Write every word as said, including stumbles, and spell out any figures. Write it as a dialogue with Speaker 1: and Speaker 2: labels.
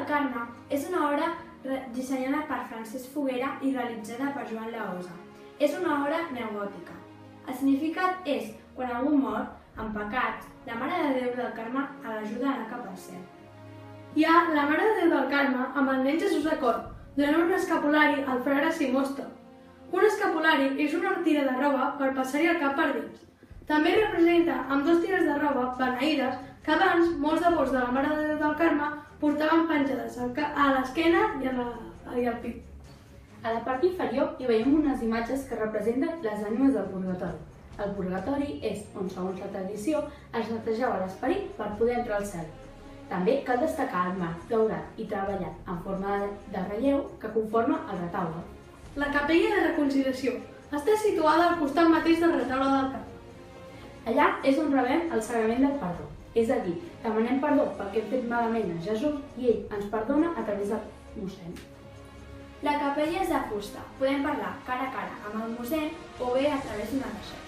Speaker 1: Carme és una obra dissenyada per Francesc Foguera i realitzada per Joan Laosa. És una obra neogòtica. El significat és quan algú mor, en pecats, la Mare de Déu del Carme l'ajuda a anar cap al cel.
Speaker 2: Hi ha la Mare de Déu del Carme amb el nen Jesús de cor, donant un escapulari al frare Simosta. Un escapulari és una tira de roba per passar-hi el cap per dins. També representa amb dos tires de roba beneïdes que abans molts devots de la Mare de Déu del Carme portaven penjades a l'esquena i, i al pit.
Speaker 3: A la part inferior hi veiem unes imatges que representen les ànimes del purgatori. El purgatori és on, segons la tradició, es netejava l'esperit per poder entrar al cel. També cal destacar el marc daurat i treballat en forma de relleu que conforma el retaule.
Speaker 2: La capella de reconciliació està situada al costat mateix del retaule del Carme.
Speaker 3: Allà és on rebem el sagrament del perdó, és a dir, demanem perdó pel que hem fet malament a Jesús i ell ens perdona a través del mossèn.
Speaker 1: La capella és de fusta. Podem parlar cara a cara amb el mossèn o bé a través d'una reixeta.